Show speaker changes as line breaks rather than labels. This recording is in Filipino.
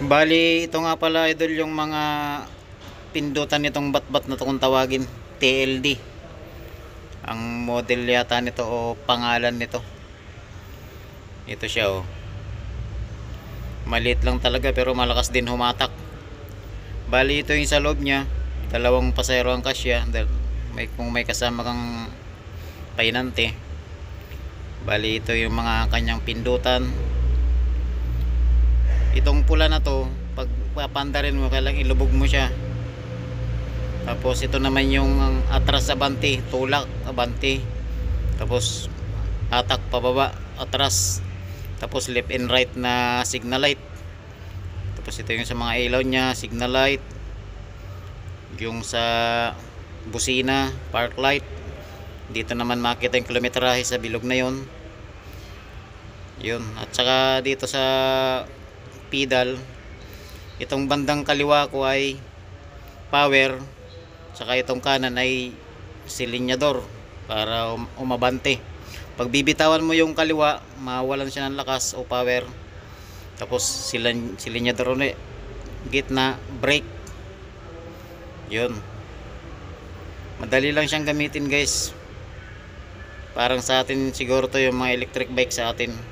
Bali, ito nga pala idol yung mga pindutan nitong batbat na to kung tawagin, TLD. Ang model yata nito o pangalan nito. Ito siya oh. Maliit lang talaga pero malakas din humatak. Bali, ito yung sa loob niya. Dalawang pasahero ang kasya. Kung may kasama kang painante. Bali, ito yung mga kanyang pindutan. Itong pula na to, pag papandarin mo, kailangan ilubog mo siya. Tapos ito naman yung atras abante, tulak abante. Tapos atak pababa, atras. Tapos left and right na signal light. Tapos ito yung sa mga ilaw niya, signal light. Yung sa busina, park light. Dito naman makita yung kilometrahe sa bilog na yon. Yun. At saka dito sa pedal, itong bandang kaliwa ko ay power, saka itong kanan ay silinyador para umabante. Pag bibitawan mo yung kaliwa, mawalan siya ng lakas o power. Tapos silinyador ulit, gitna brake. Yun, madali lang siyang gamitin guys. Parang sa atin siguro to yung mga electric bike sa atin,